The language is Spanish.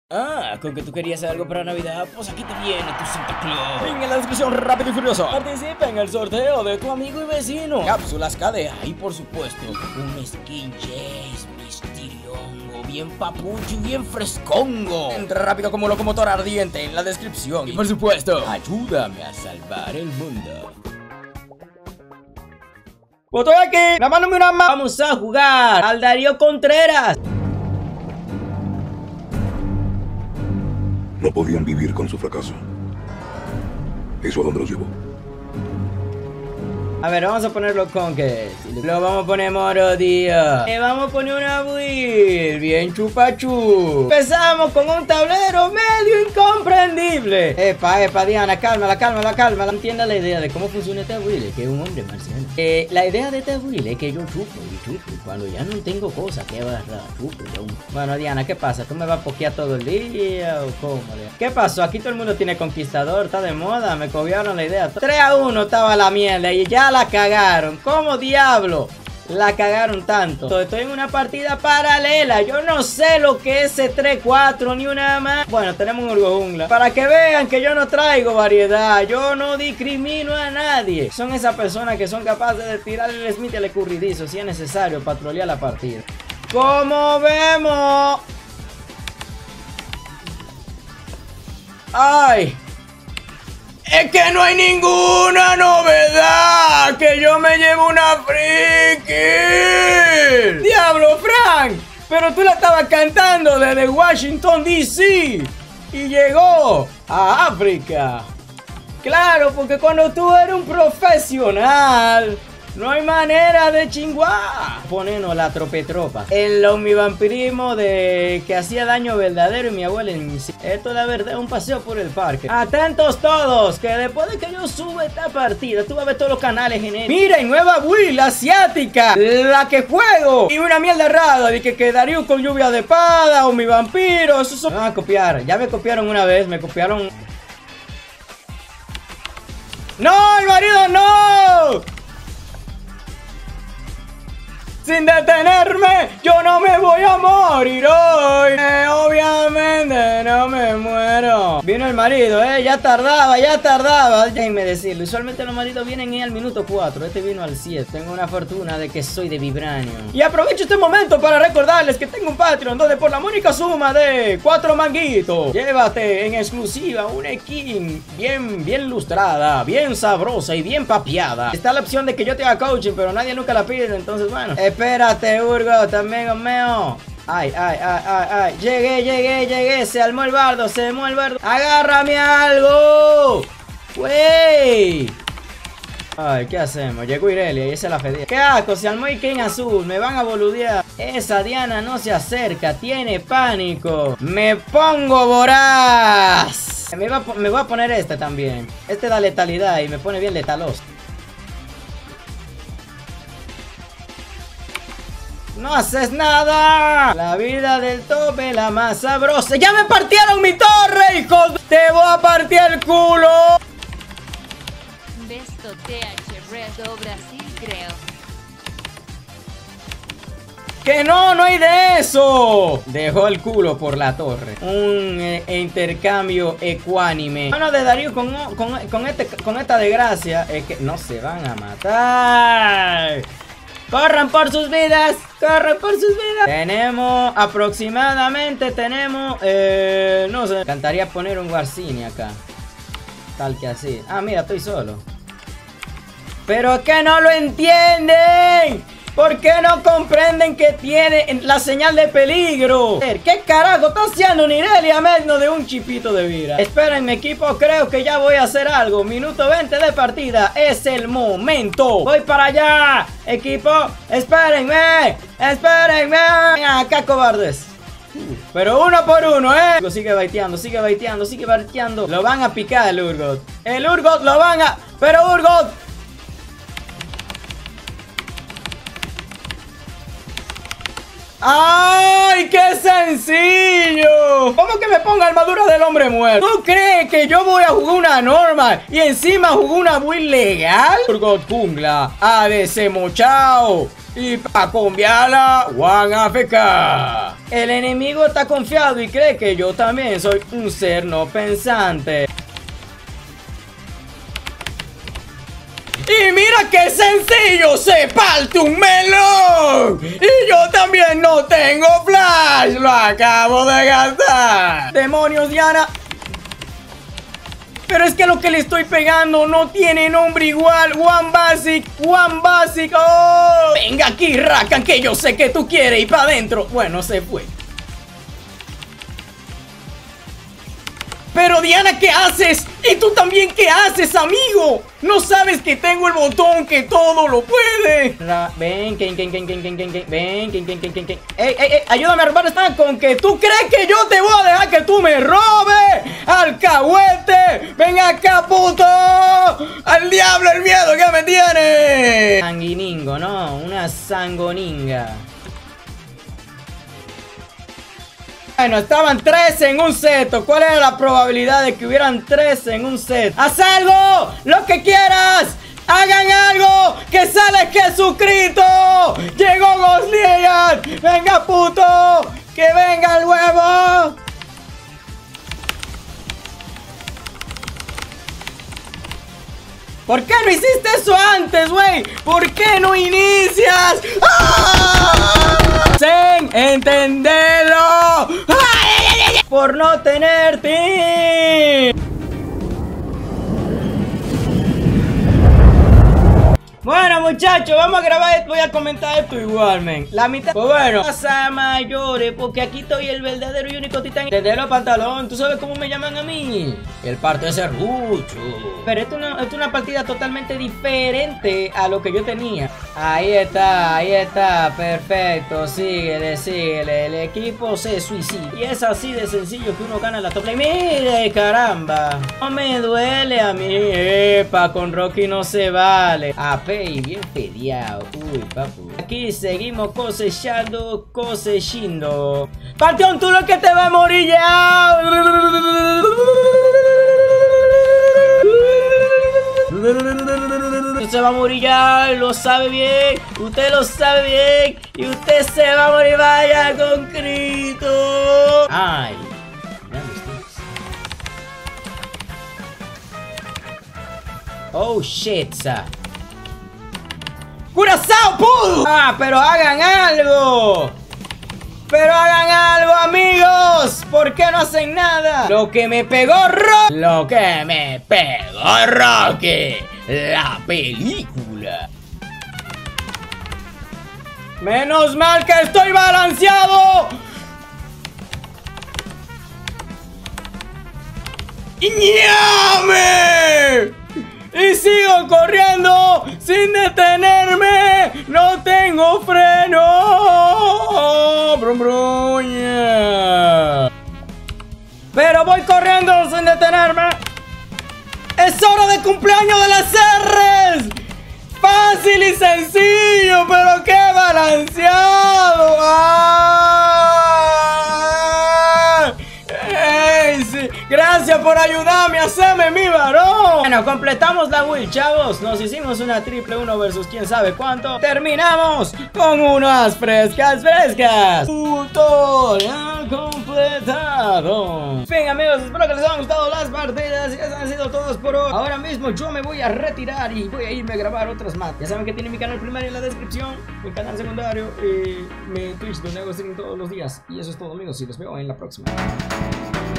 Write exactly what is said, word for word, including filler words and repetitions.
Ah, con que tú querías algo para Navidad, pues aquí te viene tu Santa Claus. Link en la descripción, rápido y furioso. Participa en el sorteo de tu amigo y vecino. Cápsulas K D A y por supuesto un skin Jace Mistiriongo, bien papucho y bien frescongo. Entra rápido como locomotora ardiente en la descripción. Y por supuesto, ayúdame a salvar el mundo. Pues estoy aquí, nada más no me una más. Vamos a jugar al Darío Contreras. No podían vivir con su fracaso. ¿Eso a dónde los llevó? A ver, vamos a ponerlo con que lo vamos a poner morodía. Le vamos a poner una build bien chupachú. Empezamos con un tablero medio incomprendible. Epa, epa, Diana, cálmala, cálmala, cálmala. Entienda la idea de cómo funciona este build, que es un hombre marciano. Eh, la idea de este build es que yo chupo y chupo. Cuando ya no tengo cosas que agarrar, chupo yo. Bueno, Diana, ¿qué pasa? ¿Tú me vas a pokear todo el día o cómo? ¿Qué pasó? Aquí todo el mundo tiene conquistador, está de moda. Me copiaron la idea. tres a uno estaba la mierda y ya la cagaron. ¿Cómo diablo la cagaron tanto? Estoy en una partida paralela. Yo no sé lo que es ese tres cuatro ni una más. Bueno, tenemos un Urgo Jungla. Para que vean que yo no traigo variedad. Yo no discrimino a nadie. Son esas personas que son capaces de tirar el Smith y el escurridizo si es necesario para trolear la partida. Como vemos. Ay. Es que no hay ninguna novedad. Que yo me llevo una friki. Diablo, Frank. Pero tú la estabas cantando desde Washington D C y llegó a África. Claro, porque cuando tú eres un profesional, no hay manera de chinguar. Ponernos la tropetropa. El omnivampirismo de que hacía daño verdadero y mi abuela en mi... Esto de verdad es un paseo por el parque. Atentos todos, que después de que yo suba esta partida, tú vas a ver todos los canales genéricos. Miren, nueva build asiática, la que juego. Y una mierda rara de que quedaría con lluvia de espada o mi vampiro. Eso son... Me van a copiar, ya me copiaron una vez, me copiaron... ¡No, el marido no! Sin detenerme, yo no me voy a morir hoy. Eh, obviamente no me muero. Vino el marido, eh, ya tardaba, ya tardaba. Déjenme decirlo, usualmente los maridos vienen al minuto cuatro. Este vino al siete. Tengo una fortuna de que soy de vibranio. Y aprovecho este momento para recordarles que tengo un Patreon donde por la única suma de cuatro manguitos, llévate en exclusiva una skin bien, bien lustrada, bien sabrosa y bien papiada. Está la opción de que yo te haga coaching, pero nadie nunca la pide, entonces bueno. Espérate, Urgot, amigo mío. Ay, ay, ay, ay, ay. Llegué, llegué, llegué. Se armó el bardo, se armó el bardo. Agárrame algo. Wey. Ay, ¿qué hacemos? Llegó Irelia y esa es la fedida. ¿Qué asco? Se armó el King Azul. Me van a boludear. Esa Diana no se acerca. Tiene pánico. Me pongo voraz. Me, va, me voy a poner este también. Este da letalidad y me pone bien letaloso. ¡No haces nada! La vida del tope, la más sabrosa. ¡Ya me partieron mi torre, hijo! ¡Te voy a partir el culo! Besto T H Redo Brasil, creo. ¡Que no! ¡No hay de eso! Dejó el culo por la torre. Un eh, intercambio ecuánime. Mano de Darío con, con, con, este, con esta desgracia es que no se van a matar. ¡Corran por sus vidas! ¡Corran por sus vidas! Tenemos, aproximadamente tenemos, eh, no sé. Cantaría poner un Warcini acá. Tal que así. Ah, mira, estoy solo. ¡Pero es que no lo entienden! ¿Por qué no comprenden que tiene la señal de peligro? ¿Qué carajo está haciendo Nirelia menos de un chipito de vida? Esperen, mi equipo, creo que ya voy a hacer algo. Minuto veinte de partida, es el momento. Voy para allá, equipo, espérenme, espérenme. Venga acá, cobardes. Pero uno por uno, eh. Sigue baiteando, sigue baiteando, sigue baiteando. Lo van a picar el Urgot. El Urgot lo van a... Pero Urgot... ¡Ay, qué sencillo! ¿Cómo que me ponga armadura del hombre muerto? ¿Tú crees que yo voy a jugar una normal y encima jugar una build legal? Urgot Jungla, A D C mochao. Y pa' cambiarla, Juan A F K. El enemigo está confiado y cree que yo también soy un ser no pensante. Y mira qué sencillo, se parte un melón. Y yo también no tengo flash, lo acabo de gastar. Demonios, Diana. Pero es que lo que le estoy pegando no tiene nombre igual. One Basic, One Basic. Oh, venga aquí, Rakan, que yo sé que tú quieres ir para adentro. Bueno, se fue. Pero Diana, ¿qué haces? ¿Y tú también qué haces, amigo? ¿No sabes que tengo el botón que todo lo puede? Ra ven, ken, ken, ken, ken, ken, ken, ken. Ven, ken, ken, ken, ken, ken. Ey, ey, ey, ayúdame a robar esta. Con que tú crees que yo te voy a dejar que tú me robes. ¡Alcahuete! ¡Ven acá, puto! ¡Al diablo el miedo que me tiene! Sanguiningo, ¿no? Una sangoninga. Bueno, estaban tres en un set. ¿Cuál era la probabilidad de que hubieran tres en un set? ¡Haz algo! ¡Lo que quieras! ¡Hagan algo! ¡Que sale Jesucristo! ¡Llegó Goslian! ¡Venga, puto! ¡Que venga el huevo! ¿Por qué no hiciste eso antes, güey? ¿Por qué no inicias? ¡Ah! ¡Sin entenderlo! Por no tenerte. Bueno, muchachos, vamos a grabar esto. Voy a comentar esto igual, men. La mitad. Pues bueno, pasa mayores, porque aquí estoy el verdadero y único titán. Desde los pantalones, ¿tú sabes cómo me llaman a mí? El parte serrucho. Pero esto, no, esto es una partida totalmente diferente a lo que yo tenía. Ahí está, ahí está, perfecto. Síguele, síguele. El equipo se suicida. Y es así de sencillo que uno gana la top lane. Mire, caramba. No me duele a mí. Epa, con Rocky no se vale. A P y bien peleado. Uy, papu. Aquí seguimos cosechando, cosechando. Panteón, tú lo que te va a morir ya. Usted se va a morir ya, lo sabe bien. Usted lo sabe bien. Y usted se va a morir, vaya con Cristo. Ay, oh shit, sa. ¡Curazao, pudo! Ah, pero hagan algo. Pero hagan algo, amigos. ¿Por qué no hacen nada? Lo que me pegó Rocky. Lo que me pegó Rocky. La película. Menos mal que estoy balanceado. ¡Ñame! Y sigo corriendo sin detenerme. No tengo freno. Brum, brum, yeah. Pero voy corriendo sin detenerme. Es hora de cumpleaños de las R's. Fácil y sencillo, pero qué balanceado. ¡Ah! ¡Ey, sí! Gracias por ayudarme a hacerme mi varón. Bueno, completamos la build, chavos. Nos hicimos una triple uno versus quién sabe cuánto. Terminamos con unas frescas, frescas. Tutorial completado. En fin, amigos, espero que les hayan gustado las partidas. Y esas han sido todas por hoy. Ahora mismo yo me voy a retirar y voy a irme a grabar otras más. Ya saben que tienen mi canal primero en la descripción, mi canal secundario y mi Twitch donde hago streaming todos los días. Y eso es todo, amigos, y los veo en la próxima.